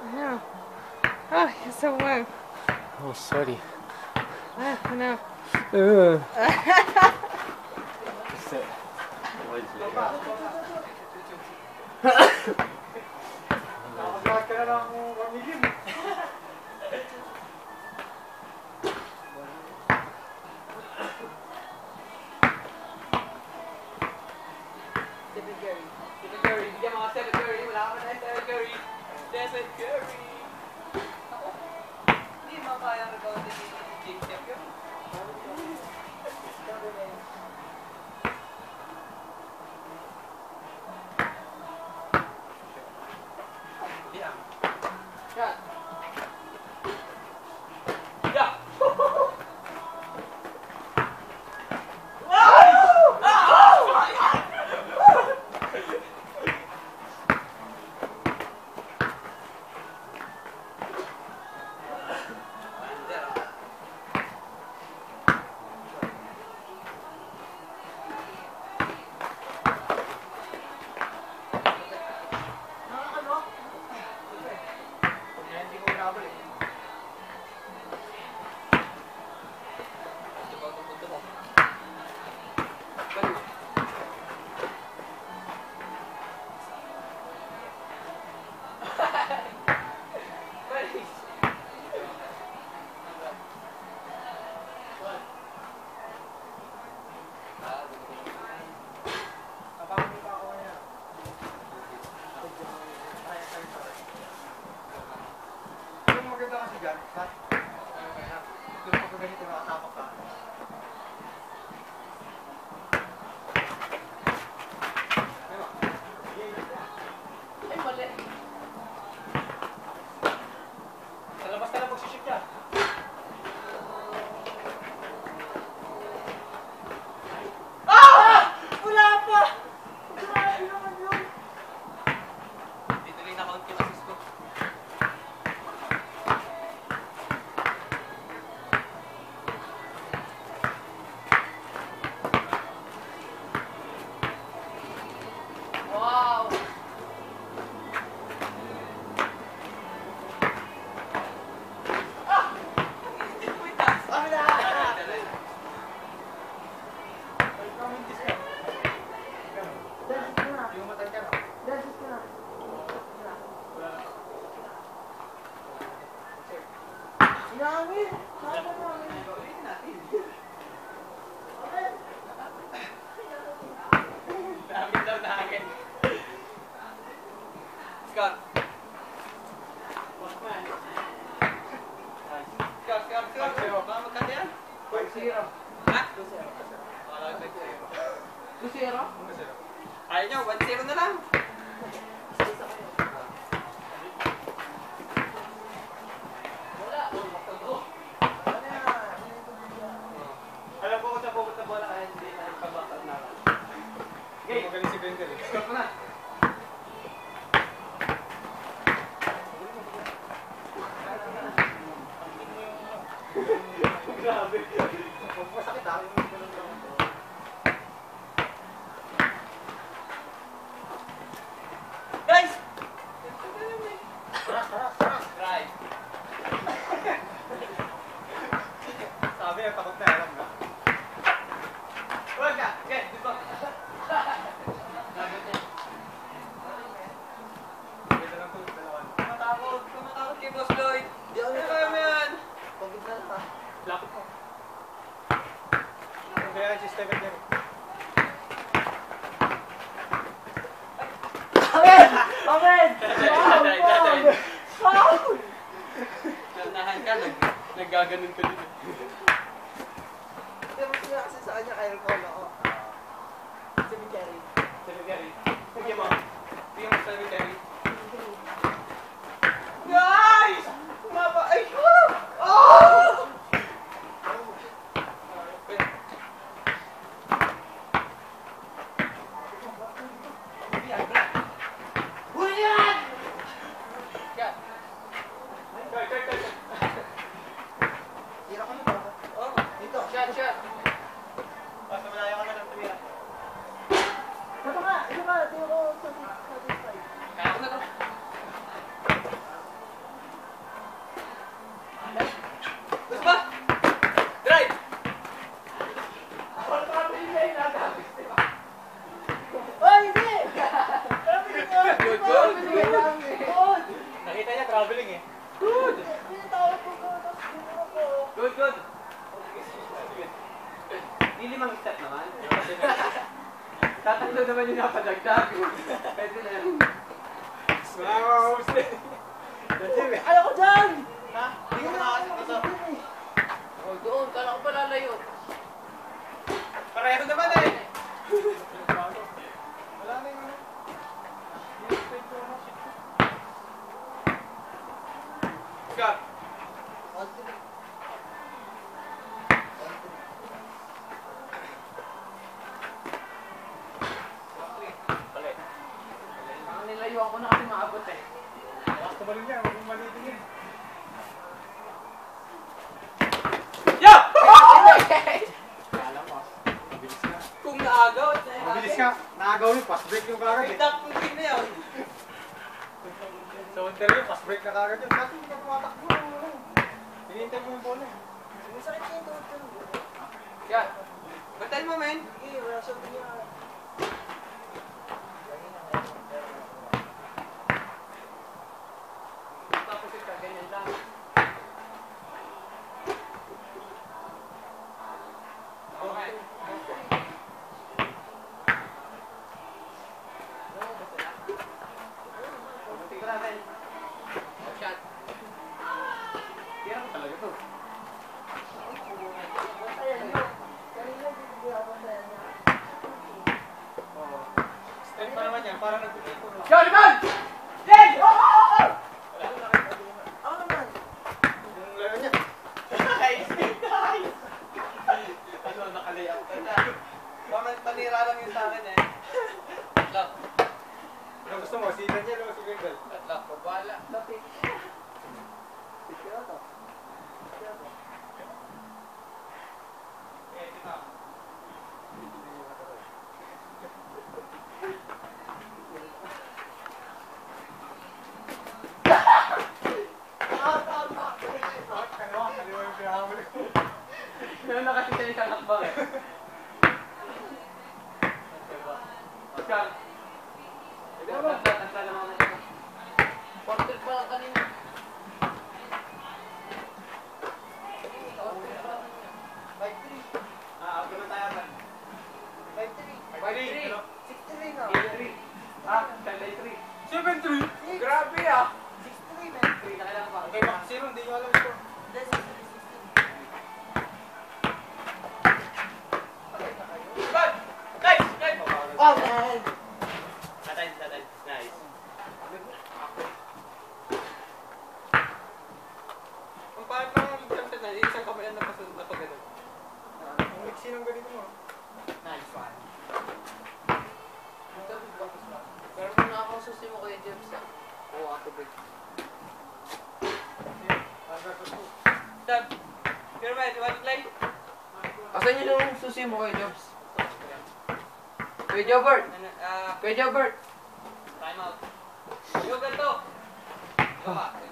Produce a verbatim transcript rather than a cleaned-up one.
No. Oh, you're so warm. Oh, sweaty. Ah, no. Uh. Stephen Curry. Stephen Curry. Bigyan mo ako Stephen Curry. Wala ka na Stephen Curry. Stephen Curry. Ako. Hindi mo kaya rebound ni James Stephen. Yeah. Shot. Yeah. Scott. Scott, Scott, Scott. Baka magkanda yan? five zero. Ha? two zero. two zero? Ayaw nyo, one zero na lang. Alam ko kung sa pupunta bola kaya hindi na nagpabakal na lang. Okay, magaling si Bender eh. Scott mo na. Grabe. Masakit ah. Guys! Right. Sabi, takot na alam na. Huwag ka! Okay, dito. Tumatakot. Tumatakot kay Boss Lloyd. Di ako nito yan. Pagod na lang ah. Lapit ko. Kaya si Stephen Curry. Amen! Amen! Wow! Nandahan ka, naggaganon ka din. Pero mas nga kasi sa kanya kaya ko ako. Stephen Curry. Stephen Curry. Sige mo. Sige mo Stephen Curry. Guys! Mama! Ay! Oh! niya, traveling eh. Good! Good, good. Hindi limang step naman. Tatanglo naman yung napadagdag. Pwede na yan. Wow! Ayaw ko dyan! Ha? Hindi ko nakakasip ito. Oh, doon. Kala ko pa lalayo. Pareho naman eh. Wala na yung... Scott! Balik. Ang nilayo ako na kasi maabot eh. Lakas tumalun niya, huwag mong malitin niya. Yo! Kala mo, mabilis ka. Kung naagaw, Mabilis ka. Nakagaw yun, fast break yung kagad eh. Pick up yung team na yun. Sa interview, fast break na kagad yun. Bakit hindi ka tumatakbo? Hinihintay mo yung bola eh. Yan. Batal mo, men. Tapos ito, ganyan lang. Okay. Tingnan natin. Shot. Tira mo talaga to. Step pa naman yan, parang nagpipito. Yo, Liman! Jen! Yung laro niya. Nice! Nice! Ano, nakalayak ka na. Baka panira lang yun sa akin eh. Lock. Ano gusto mo? Si Daniel o si Gringle? Lock. Babala. Lapit. Eh, ito. Kaliwa, kaliwa yung pinahamuli ko. Meron na kasi siya isang hakbang eh. Oscar. Tanta naman na ito. Porter pa lang kanina. Ah, ako naman tayo ba? five three. Ano? eight three. Ah, seven three. seven three? Grabe ah. three na kailangan pa. Okay, Max Zero, hindi nyo alam ito. Good! Nice! Nice! Oh, man! Natay, natay. Nice. Kung paano lang yung champion na, isang kabayan na pasunod na pag gano'n. Ang mixi ng ganito mo. Nice one. Pero kung nakakasusi mo kay James ah. Oo, ato big. Dad, you're right. You want to play? Asan yun yung susi mo kay Jobs? Kuya Jobert! Ah, Kuya Jobert! time out. Yo, ganito. Ikaw ba?